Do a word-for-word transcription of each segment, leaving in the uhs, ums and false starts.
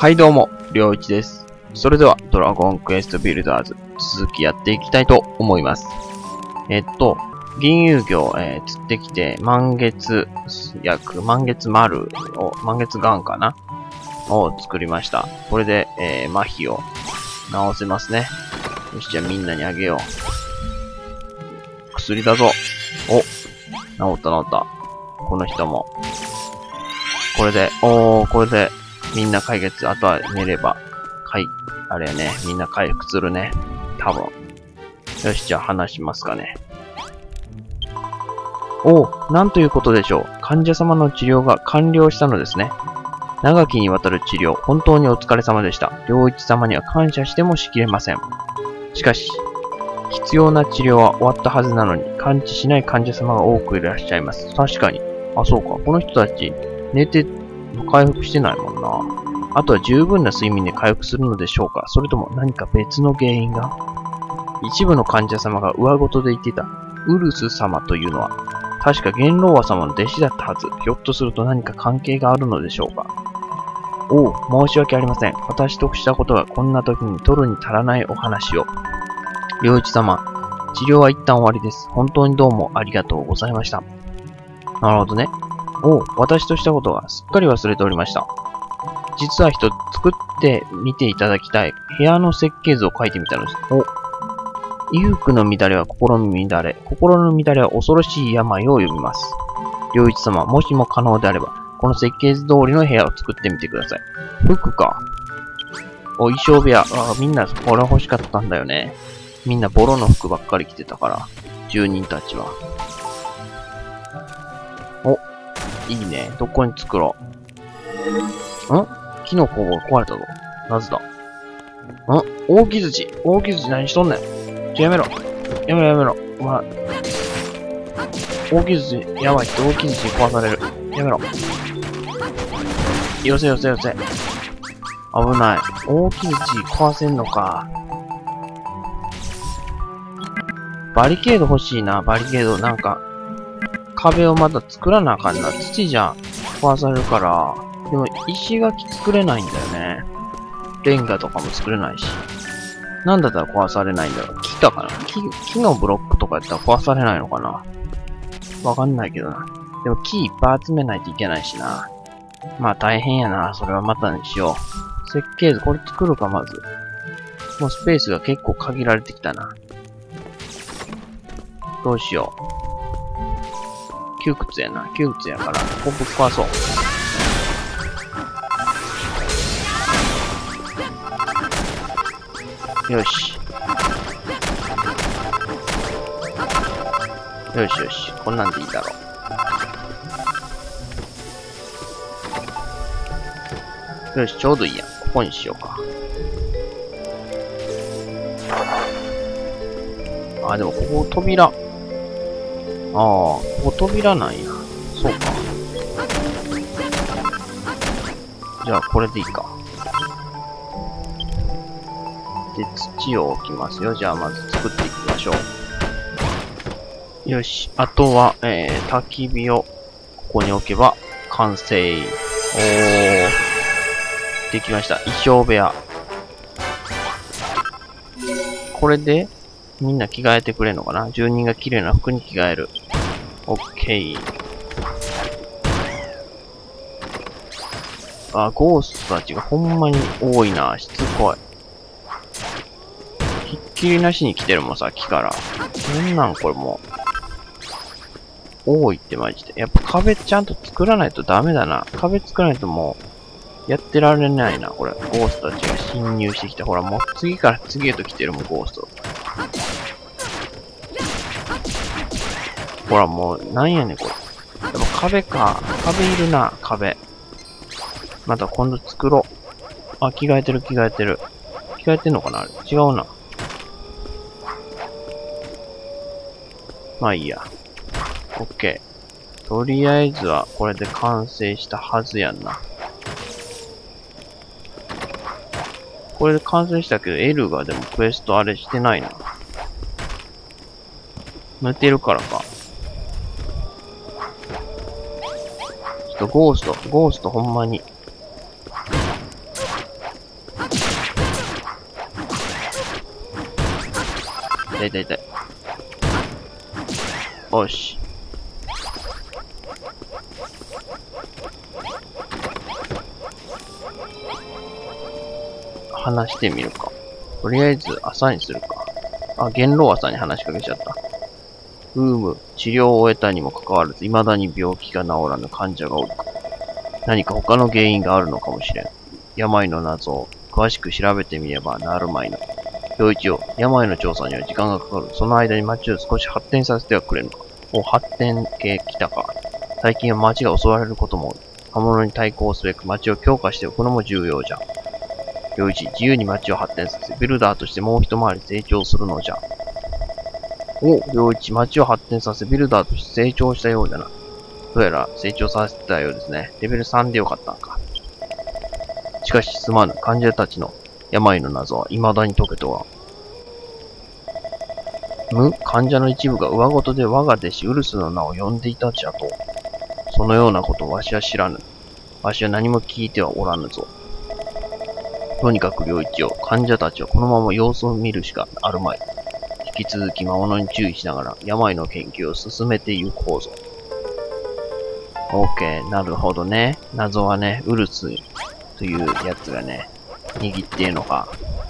はいどうも、りょういちです。それでは、ドラゴンクエストビルダーズ、続きやっていきたいと思います。えっと、銀遊魚、えー、釣ってきて、満月、約、満月丸を、満月ガンかなを作りました。これで、えー、麻痺を治せますね。よし、じゃあみんなにあげよう。薬だぞ。お、治った治った。この人も。これで、おー、これで、みんな解決。あとは寝れば、はい、あれやね。みんな回復するね。多分。よし、じゃあ話しますかね。おお、なんということでしょう。患者様の治療が完了したのですね。長きにわたる治療、本当にお疲れ様でした。良一様には感謝してもしきれません。しかし、必要な治療は終わったはずなのに、完治しない患者様が多くいらっしゃいます。確かに。あ、そうか。この人たち、寝て、回復してないもんな。あとは十分な睡眠で回復するのでしょうか。それとも何か別の原因が。一部の患者様が上ごとで言っていた、ウルス様というのは、確か元老和様の弟子だったはず。ひょっとすると何か関係があるのでしょうか。おう、申し訳ありません。私としたことがこんな時に取るに足らないお話を。良一様、治療は一旦終わりです。本当にどうもありがとうございました。なるほどね。おう、私としたことがすっかり忘れておりました。実は一つ作ってみていただきたい部屋の設計図を書いてみたのです。お、衣服の乱れは心の乱れ、心の乱れは恐ろしい病を呼びます。良一様、もしも可能であれば、この設計図通りの部屋を作ってみてください。服か。お、衣装部屋。あ、みんなこれ欲しかったんだよね。みんなボロの服ばっかり着てたから、住人たちは。お、いいね。どこに作ろう。ん？木の工房壊れたぞ。なぜだ？ん？大木槌。大木槌何しとんねん。ちょ、やめろ。やめろやめろ。お前。大木槌、やばいって大木槌に壊される。やめろ。よせよせよせ。危ない。大木槌壊せんのか。バリケード欲しいな、バリケード。なんか、壁をまた作らなあかんな。土じゃ壊されるから。でも、石垣作れないんだよね。レンガとかも作れないし。なんだったら壊されないんだろう。木かかな？木、木のブロックとかやったら壊されないのかな？わかんないけどな。でも木いっぱい集めないといけないしな。まあ大変やな。それはまたにしよう。設計図、これ作るか、まず。もうスペースが結構限られてきたな。どうしよう。窮屈やな。窮屈やから、ここぶっ壊そう。よし。よしよし。こんなんでいいだろう。よし、ちょうどいいやん。ここにしようか。あ、でもここ扉。ああ、ここ扉なんや。そうか。じゃあ、これでいいか。で、土を置きますよ。じゃあ、まず作っていきましょう。よし。あとは、えー、焚き火をここに置けば完成。おー。できました。衣装部屋。これで、みんな着替えてくれんのかな？住人が綺麗な服に着替える。オッケー。あ、ゴーストたちがほんまに多いな。しつこい。ひっきりなしに来てるもん、さっきから。なんなんこれもう。多いってマジで。やっぱ壁ちゃんと作らないとダメだな。壁作らないともう、やってられないな、これ。ゴーストたちが侵入してきて。ほら、もう次から次へと来てるもん、ゴースト。ほら、もう、なんやねん、これ。やっぱ壁か。壁いるな、壁。また今度作ろう。あ、着替えてる、着替えてる。着替えてんのかなあれ。違うな。まあいいや。オッケー。とりあえずは、これで完成したはずやんな。これで完成したけど、L がでもクエストあれしてないな。寝てるからか。ちょっとゴースト、ゴーストほんまに。 たいたいたい。よし。話してみるか。とりあえず朝にするか。あ、元老朝に話しかけちゃった。うむ、治療を終えたにもかかわらず、未だに病気が治らぬ患者が多く、何か他の原因があるのかもしれん。病の謎を詳しく調べてみればなるまいの。陽一よ、病の調査には時間がかかる。その間に町を少し発展させてはくれぬか。お、発展系来たか。最近は町が襲われることも多い。刃物に対抗すべく町を強化しておくのも重要じゃ。陽一、自由に町を発展させ、ビルダーとしてもう一回り成長するのじゃ。お、陽一、町を発展させ、ビルダーとして成長したようだな。どうやら成長させたようですね。レベルさんでよかったんか。しかしすまぬ、患者たちの病の謎は未だに解けとは。む、患者の一部が上ごとで我が弟子ウルスの名を呼んでいたじゃと。そのようなことわしは知らぬ。わしは何も聞いてはおらぬぞ。とにかく良一よ、患者たちはこのまま様子を見るしかあるまい。引き続き魔物に注意しながら病の研究を進めていこうぞ。オッケー、なるほどね。謎はね、ウルスというやつがね、握っているのか。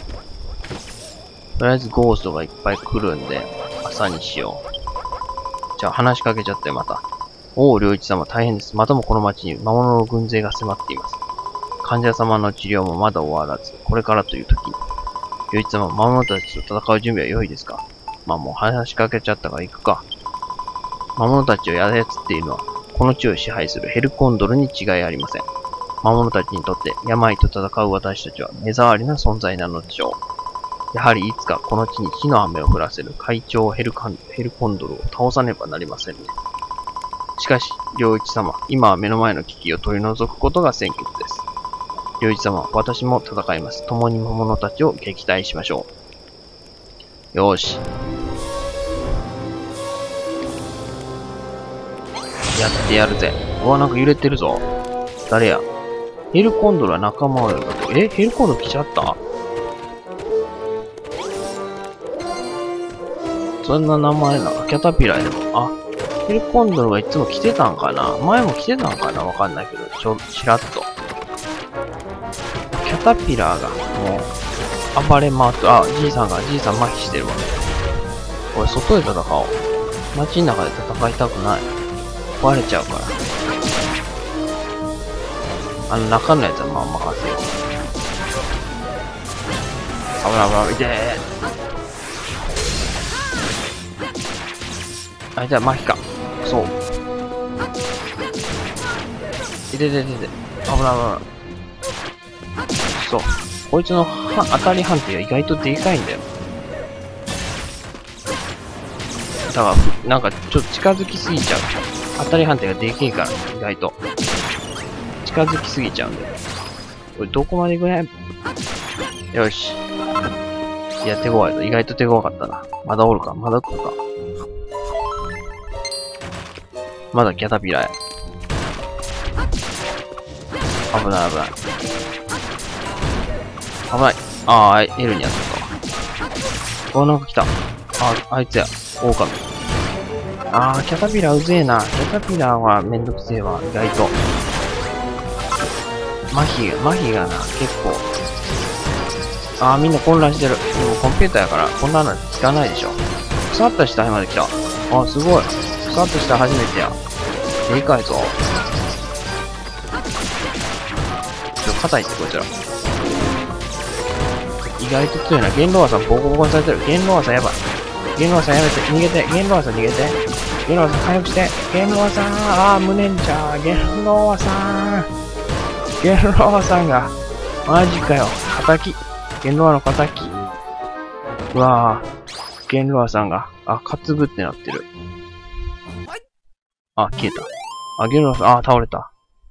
とりあえずゴーストがいっぱい来るんで、朝にしよう。じゃあ話しかけちゃってまた。おお、良一様大変です。またもこの町に魔物の軍勢が迫っています。患者様の治療もまだ終わらず、これからという時に。良一様、魔物たちと戦う準備は良いですか？まあもう話しかけちゃったから行くか。魔物たちを操っているのは、この地を支配するヘルコンドルに違いありません。魔物たちにとって病と戦う私たちは目障りな存在なのでしょう。やはりいつかこの地に火の雨を降らせる会長ヘルカンヘルコンドルを倒さねばなりませんね。しかし、良一様、今は目の前の危機を取り除くことが先決です。良一様、私も戦います。共に魔物たちを撃退しましょう。よーし。やってやるぜ。うわ、なんか揺れてるぞ。誰や？ヘルコンドルは仲間を呼ぶ。え？ヘルコンドル来ちゃった？そんな名前な。キャタピラーでも。あ、ヘルコンドルがいつも来てたんかな？前も来てたんかな？わかんないけど、ちょ、ちらっと。キャタピラーがもう暴れ回って、あ、じいさんが、じいさん麻痺してるわ。これ外で戦おう。街の中で戦いたくない。壊れちゃうから。あの中のやつはまあ任せよう。危ない危ない、いてー。あいつは麻痺か。そう。いてててて。危ない危ない。そう。こいつの当たり判定は意外とでかいんだよ。だから、なんかちょっと近づきすぎちゃう。当たり判定がでけえから、意外と。近づきすぎちゃうんだよ。これどこまで行くね？よし。いや、手強いぞ。意外と手強かったな。まだおるか？まだ来るか？まだキャタピラーや。危ない危ない。危ない。ああ、エルにやったか。お、なんか来た。あ、あいつや。オオカミ。ああ、キャタピラーうぜえな。キャタピラーはめんどくせえわ。意外と。麻痺が、麻痺がな、結構。ああ、みんな混乱してる。でもコンピューターやから、こんなの聞かないでしょ。腐った死体まで来た。ああ、すごい。腐った死体初めてや。でかいぞ。ちょ、硬いってこいつら。意外と強いな。元老さんボコボコにされてる。元老さんやばい。元老さんやめて。逃げて。元老さん逃げて。元老さん回復して。元老さん。ああ、無念じゃ。元老さん。元老さんが。マジかよ。仇。元老の仇。うわぁ。元老さんが。あ、担ぐってなってる。あ、消えた。あ、元老さん。あ、倒れた。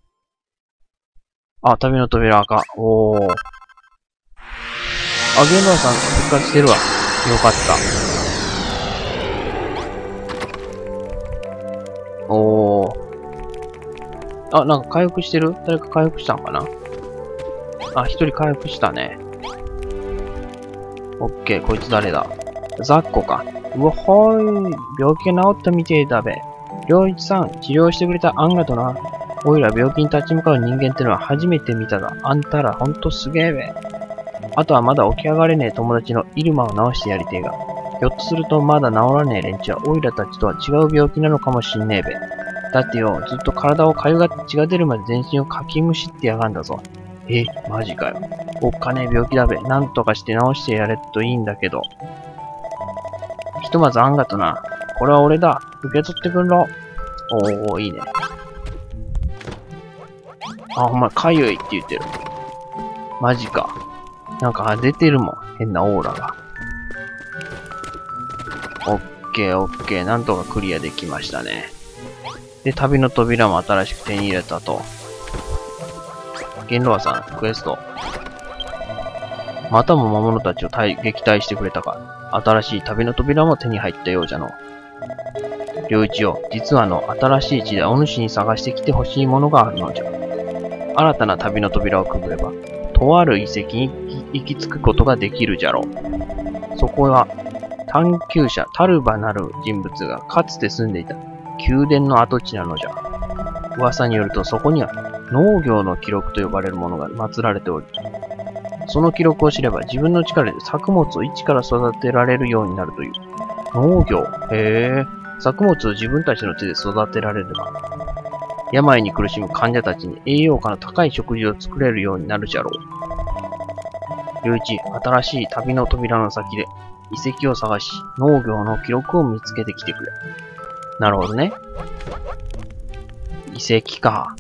あ、旅の扉赤。おー。あ、元老さん復活してるわ。よかった。おー。あ、なんか回復してる？誰か回復したんかな？あ、一人回復したね。オッケー、こいつ誰だ？ 雑魚か。うわほーい。病気が治ったみてえだべ。良一さん、治療してくれたあんがとな。おいら病気に立ち向かう人間ってのは初めて見たが、あんたらほんとすげえべ。あとはまだ起き上がれねえ友達のイルマを治してやりてえが、ひょっとするとまだ治らねえ連中はオイラたちとは違う病気なのかもしんねえべ。だってよ、ずっと体をかゆがって血が出るまで全身をかきむしってやがんだぞ。え、マジかよ。おっかねえ病気だべ。なんとかして治してやれっといいんだけど。ひとまずあんがとな。これは俺だ。受け取ってくんろ。おー、いいね。あ、ほんま、かゆいって言ってる。マジか。なんか出てるもん。変なオーラが。オッケーオッケー。なんとかクリアできましたね。で、旅の扉も新しく手に入れたと。ゲンロアさん、クエスト。またも魔物たちを撃退してくれたか。新しい旅の扉も手に入ったようじゃの。良一よ、実はあの、新しい地でお主に探してきてほしいものがあるのじゃ。新たな旅の扉をくぐれば、とある遺跡に行き着くことができるじゃろう。そこは、探求者タルバなる人物がかつて住んでいた宮殿の跡地なのじゃ。噂によるとそこには農業の記録と呼ばれるものが祀られており、その記録を知れば自分の力で作物を一から育てられるようになるという。農業へえ。作物を自分たちの手で育てられれば、病に苦しむ患者たちに栄養価の高い食事を作れるようになるじゃろう。良一、新しい旅の扉の先で遺跡を探し、農業の記録を見つけてきてくれ。なるほどね。遺跡か。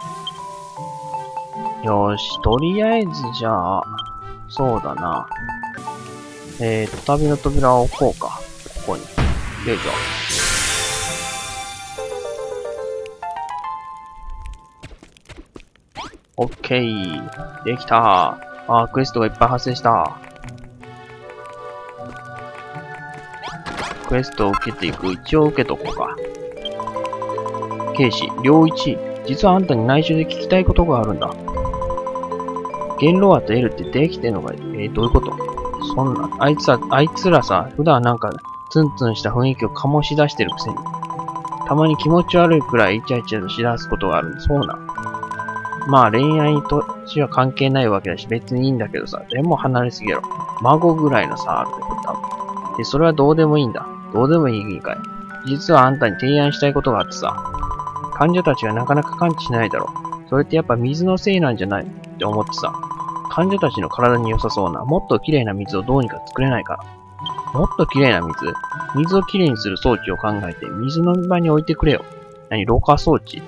よし、とりあえずじゃあ、そうだな。えーと、旅の扉を置こうか。ここに。よいしょ。オッケー。できた。あー、クエストがいっぱい発生した。クエストを受けていく。一応受けとこうか。警視、良一。実はあんたに内緒で聞きたいことがあるんだ。ゲンロアとエルってできてんのかい？えー、どういうこと？そんな、あいつは、あいつらさ、普段なんかツンツンした雰囲気を醸し出してるくせに、たまに気持ち悪いくらいイチャイチャとしだすことがあるんだ。そうな。まあ恋愛としは関係ないわけだし別にいいんだけどさ、でも離れすぎやろ。孫ぐらいの差あるってこと多分。で、それはどうでもいいんだ。どうでもいいんかい。実はあんたに提案したいことがあってさ、患者たちがなかなか感知しないだろう。それってやっぱ水のせいなんじゃないって思ってさ、患者たちの体に良さそうな、もっと綺麗な水をどうにか作れないかな。もっと綺麗な水水をきれいにする装置を考えて、水飲み場に置いてくれよ。何、ろ過装置？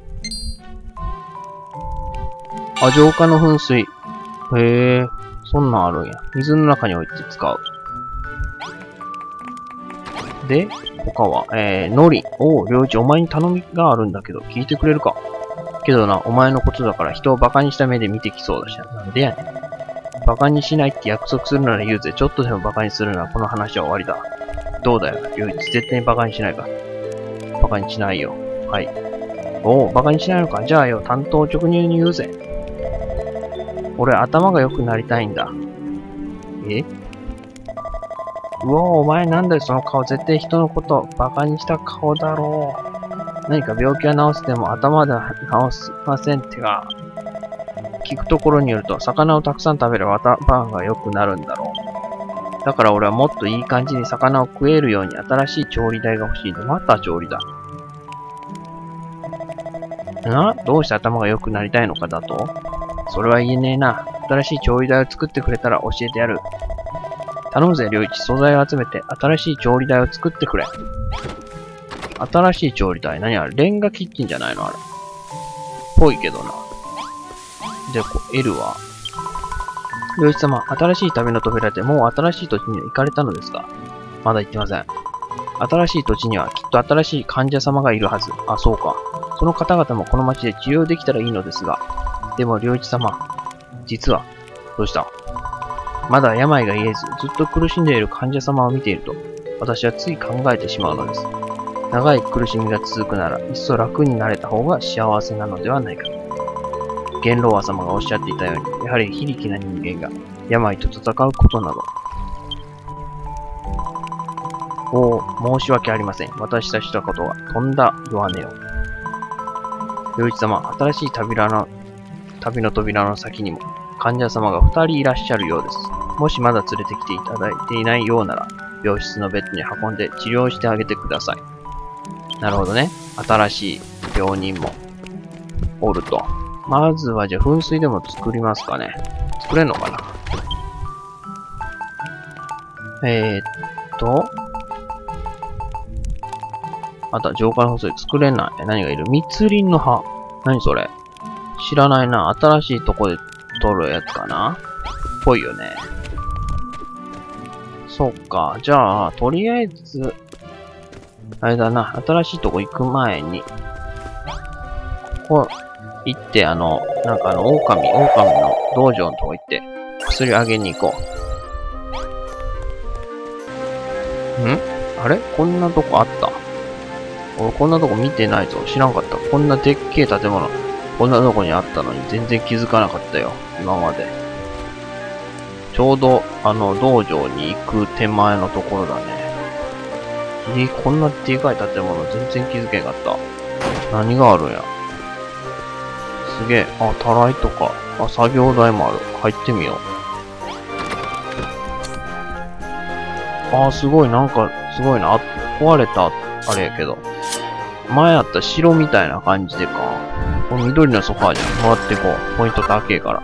あ、浄化の噴水。へえ、そんなんあるんや。水の中に置いて使う。で、他は、えー、のり。おう、りょういち、お前に頼みがあるんだけど、聞いてくれるか？けどな、お前のことだから人を馬鹿にした目で見てきそうだしな。なんでやねん。馬鹿にしないって約束するなら言うぜ。ちょっとでも馬鹿にするならこの話は終わりだ。どうだよ、りょういち。絶対に馬鹿にしないか。馬鹿にしないよ。はい。おう、馬鹿にしないのか。じゃあよ、担当直入に言うぜ。俺、頭が良くなりたいんだ。え？うわ、お前なんだよ、その顔。絶対人のこと馬鹿にした顔だろう。何か病気は治せても頭では治せませんってか。聞くところによると、魚をたくさん食べれば頭が良くなるんだろう。だから俺はもっといい感じに魚を食えるように新しい調理台が欲しいんで、また調理だ。な？どうして頭が良くなりたいのかだと？それは言えねえな。新しい調理台を作ってくれたら教えてやる。頼むぜ、りょういち。素材を集めて新しい調理台を作ってくれ。新しい調理台？何あれ？レンガキッチンじゃないのあれ。ぽいけどな。で、こう、L は、りょういち様、新しい旅の扉でもう新しい土地に行かれたのですか？まだ行ってません。新しい土地にはきっと新しい患者様がいるはず。あ、そうか。その方々もこの町で治療できたらいいのですが。でも、りょういち様、実は、どうした？まだ病が癒えず、ずっと苦しんでいる患者様を見ていると、私はつい考えてしまうのです。長い苦しみが続くなら、いっそ楽になれた方が幸せなのではないか。ゲンロワ様がおっしゃっていたように、やはり非力な人間が病と戦うことなど。 おお、申し訳ありません。私たちしたことは、とんだ弱音を。良一様、新しい扉の、旅の扉の先にも、患者様が二人いらっしゃるようです。もしまだ連れてきていただいていないようなら、病室のベッドに運んで治療してあげてください。なるほどね。新しい病人もおると。まずはじゃあ噴水でも作りますかね。作れんのかな。えー、っと。あとは浄化の細い作れない。何がいる？密林の葉。何それ？知らないな。新しいとこで取るやつかな？ぽいよね。そっか。じゃあ、とりあえず、あれだな。新しいとこ行く前に、ここ行って、あの、なんかあの、狼、狼の道場のとこ行って、薬あげに行こう。ん？あれ？こんなとこあった？俺こんなとこ見てないぞ。知らんかった。こんなでっけえ建物、こんなとこにあったのに全然気づかなかったよ。今まで。ちょうど、あの、道場に行く手前のところだね。えー、こんなでかい建物全然気づけんかった。何があるんや。すげえ。あ、たらいとか。あ、作業台もある。入ってみよう。あー、すごい。なんか、すごいな。あ、壊れた、あれやけど。前あった城みたいな感じでか。この緑のソファーじゃん。もらってこう。ポイント高えから。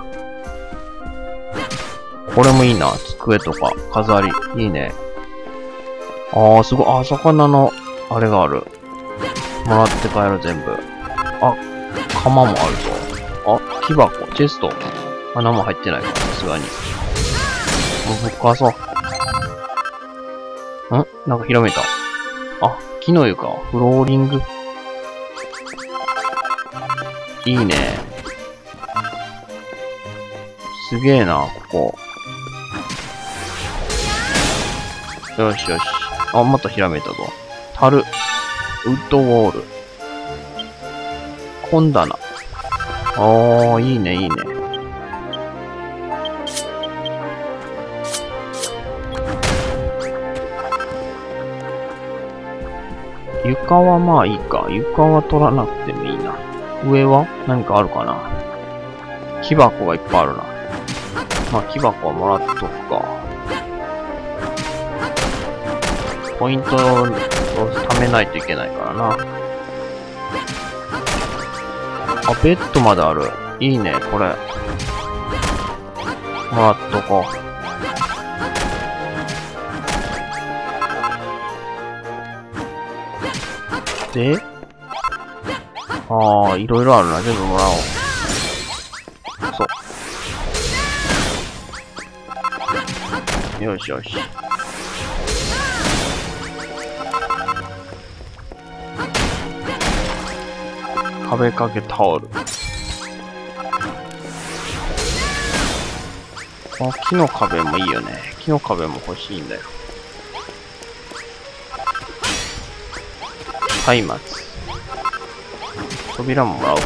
これもいいな。机とか、飾り。いいね。あー、すごい。あ、魚の、あれがある。もらって帰る、全部。あ、釜もあるぞ。あ、木箱、チェスト。穴も入ってないから、さすがに。もうぶっかわそう。ん？なんかひらめいた。あ、木の床、フローリング。いいね。すげえな、ここ。よしよし。あ、またひらめいたぞ。樽。ウッドウォール。本棚。あー、いいね、いいね。床はまあいいか。床は取らなくてもいいな。上は何かあるかな。木箱がいっぱいあるな。まあ木箱はもらっとくか。ポイントを貯めないといけないからな。あ、ベッドまである。いいね、これ。もらっとこう。で、ああ、いろいろあるな。全部もらおう。そう。よしよし。壁掛けタオル。この木の壁もいいよね。木の壁も欲しいんだよ。松明。扉ももらおうか。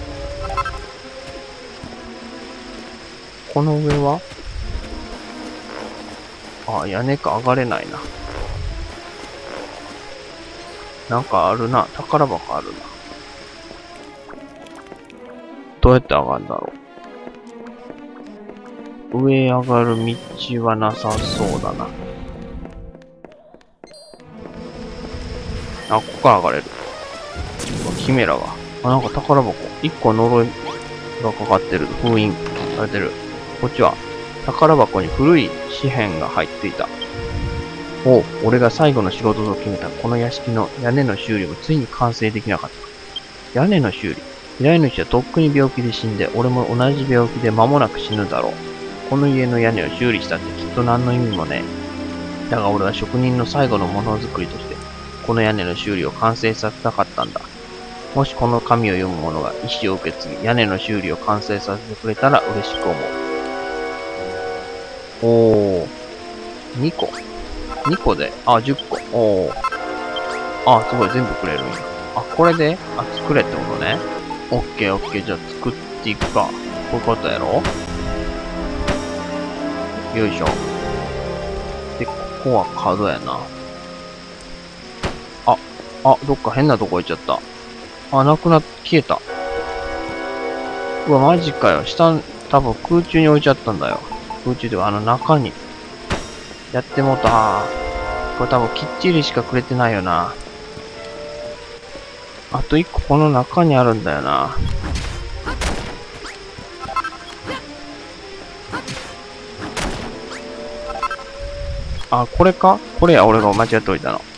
この上はあ、屋根か上がれないな。なんかあるな。宝箱あるな。どうやって上がるんだろう。上上がる道はなさそうだな。あ、ここから上がれる。キメラが。あ、なんか宝箱。一個呪いがかかってる。封印されてる。こっちは、宝箱に古い紙幣が入っていた。おう、俺が最後の仕事と決めたこの屋敷の屋根の修理もついに完成できなかった。屋根の修理。依頼主はとっくに病気で死んで、俺も同じ病気で間もなく死ぬだろう。この家の屋根を修理したってきっと何の意味もねえ。だが俺は職人の最後のものづくりとして、この屋根の修理を完成させたかったんだ。もしこの紙を読む者が意思を受け継ぎ、屋根の修理を完成させてくれたら嬉しく思う。おー。にこ。にこで、あ、じゅっこ。おー。あ、すごい、全部くれるんや。あ、これで、あ、作れってことね。オッケーオッケー、じゃあ作っていくか。こういうことやろ？よいしょ。で、ここは角やな。 あ、どっか変なとこ行っちゃった。あ、なくなっ、消えた。うわ、マジかよ。下、多分空中に置いちゃったんだよ。空中ではあの中に。やってもうた。これ多分きっちりしかくれてないよな。あと一個この中にあるんだよな。あ、これか？これや、俺が間違っておいたの。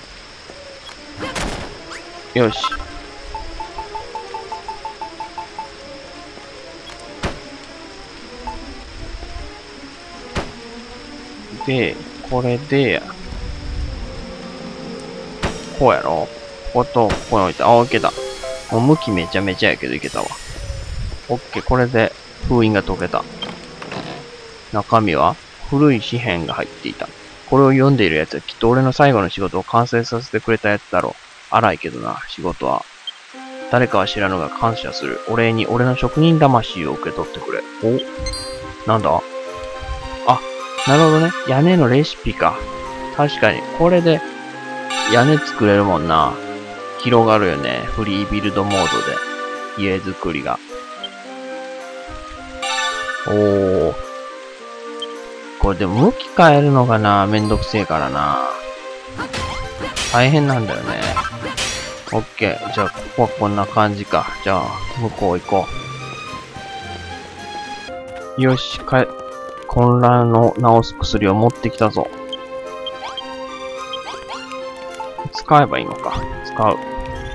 よし。で、これで、こうやろ？ここと、ここに置いて、あ、いけた。もう向きめちゃめちゃやけどいけたわ。オッケー、これで封印が解けた。中身は古い紙幣が入っていた。これを読んでいるやつはきっと俺の最後の仕事を完成させてくれたやつだろう。荒いけどな、仕事は。誰かは知らぬが感謝する。お礼に俺の職人魂を受け取ってくれ。お？なんだ？あ、なるほどね。屋根のレシピか。確かに、これで屋根作れるもんな。広がるよね。フリービルドモードで。家作りが。おー。これでも向き変えるのがな、めんどくせえからな。大変なんだよね。オッケー。じゃあ、ここはこんな感じか。じゃあ、向こう行こう。よし、かえ、混乱の治す薬を持ってきたぞ。使えばいいのか。使う。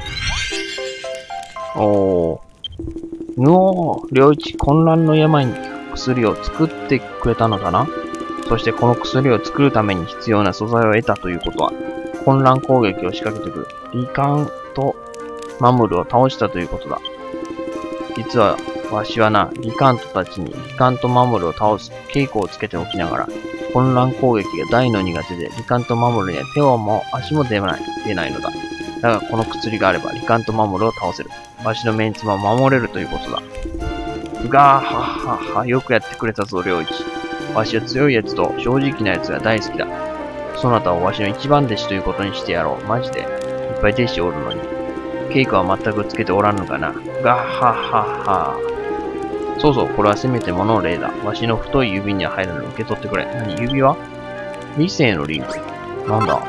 おー。ぬおー、良一、混乱の病に効く薬を作ってくれたのだな。そしてこの薬を作るために必要な素材を得たということは、混乱攻撃を仕掛けてくるリカンとマムルを倒したということだ。実は、わしはな、リカントたちにリカンとマムルを倒す稽古をつけておきながら、混乱攻撃が大の苦手で、リカンとマムルには手をも足も出ない、出ないのだ。だがこの薬があれば、リカンとマムルを倒せる。わしのメンツも守れるということだ。うがーはっはっは、よくやってくれたぞ、良一。わしは強いやつと正直なやつが大好きだ。そなたをわしの一番弟子ということにしてやろう。マジで。いっぱい弟子おるのに。稽古は全くつけておらんのかな。がーはっはっは。そうそう、これはせめてもの例だ。わしの太い指には入るのを受け取ってくれ。何、指輪？理性のリング。なんだ？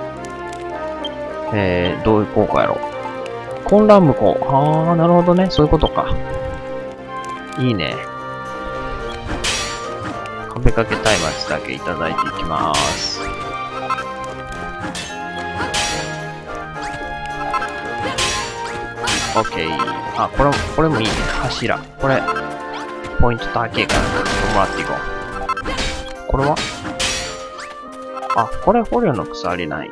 えー、どういう効果やろ。混乱無効。はあ、なるほどね。そういうことか。いいね。壁掛け松明だけいただいていきます。オッケー。あ、これも、これもいいね。柱。これ、ポイント高いからもらっていこう。これはあ、これ捕虜の鎖なんや。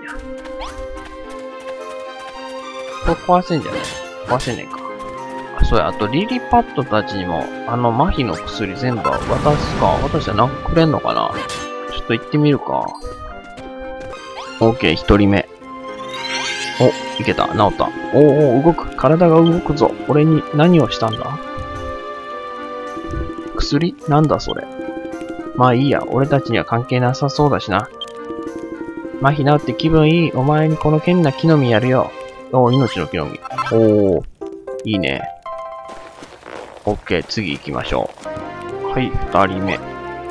これ壊せんじゃね壊せねえか。あ、そうや、あとリリパッドたちにも、あの麻痺の薬全部渡すか。渡したらなんかくれんのかな。ちょっと行ってみるか。オッケー、一人目。お、いけた。治った。おーおー、動く。体が動くぞ。俺に何をしたんだ？薬？なんだそれ。まあいいや。俺たちには関係なさそうだしな。麻痺治って気分いい。お前にこの剣な木の実やるよ。おー、命の木の実。おー、いいね。オッケー、次行きましょう。はい、二人目。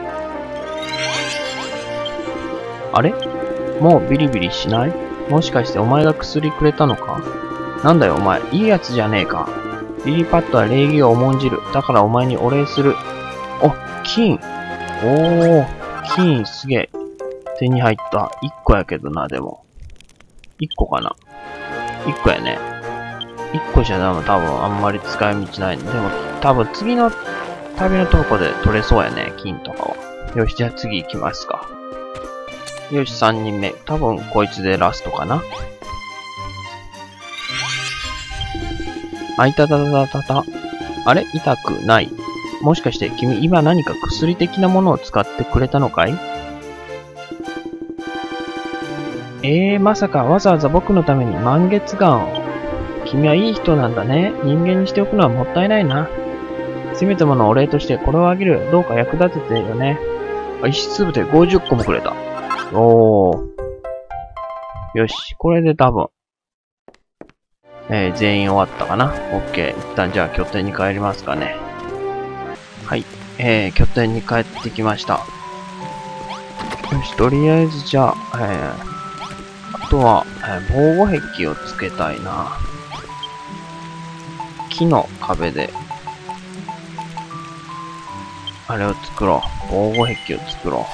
あれ？もうビリビリしない？もしかしてお前が薬くれたのか？なんだよお前、いいやつじゃねえか。リリパッドは礼儀を重んじる。だからお前にお礼する。お、金。おー、金すげえ。手に入った。一個やけどな、でも。一個かな。一個やね。一個じゃ多分多分あんまり使い道ない。でも多分次の旅のとこで取れそうやね、金とかは。よし、じゃあ次行きますか。よし、三人目。多分こいつでラストかな。あ、いたたたたた。あれ？痛くない。もしかして君今何か薬的なものを使ってくれたのかい？えー、まさかわざわざ僕のために満月岩を。君はいい人なんだね。人間にしておくのはもったいないな。せめてものお礼としてこれをあげる。どうか役立ててよね。石つぶてごじゅっこもくれた。おー。よし、これで多分、 えー、全員終わったかな。OK。一旦じゃあ拠点に帰りますかね。はい。えー、拠点に帰ってきました。よし、とりあえずじゃあ、えー、あとは、えー、防護壁をつけたいな。木の壁で、あれを作ろう。防護壁を作ろ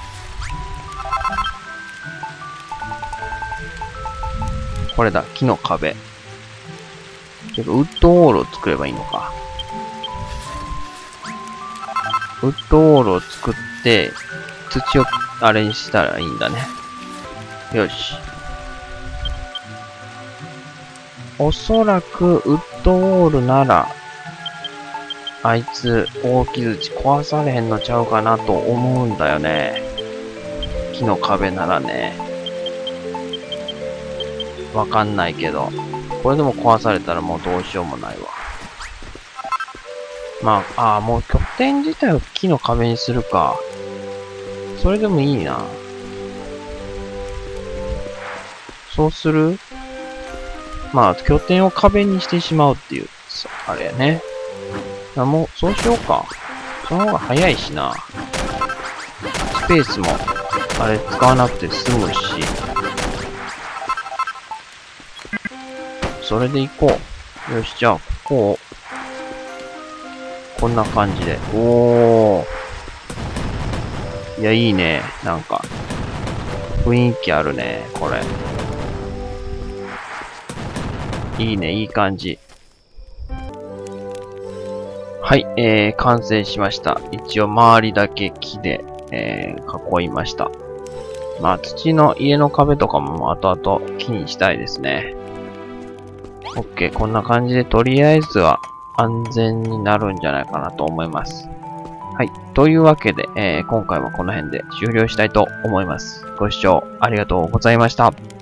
う。これだ、木の壁。てか、ウッドウォールを作ればいいのか。ウッドウォールを作って、土をあれにしたらいいんだね。よし。おそらく、ウッドウォールなら、あいつ、大木槌壊されへんのちゃうかなと思うんだよね。木の壁ならね。わかんないけど。これでも壊されたらもうどうしようもないわ。まあ、ああ、もう拠点自体を木の壁にするか。それでもいいな。そうする？まあ、拠点を壁にしてしまうっていう、あれやね。あ、もう、そうしようか。その方が早いしな。スペースも、あれ使わなくて済むし。それで行こう。よし、じゃあ、ここを、こんな感じで。おー。いや、いいね。なんか、雰囲気あるね、これ。いいね、いい感じ。はい、えー、完成しました。一応、周りだけ木で、えー、囲いました。まあ、土の家の壁とかも後々木にしたいですね。OK、こんな感じで、とりあえずは安全になるんじゃないかなと思います。はい。というわけで、えー、今回はこの辺で終了したいと思います。ご視聴ありがとうございました。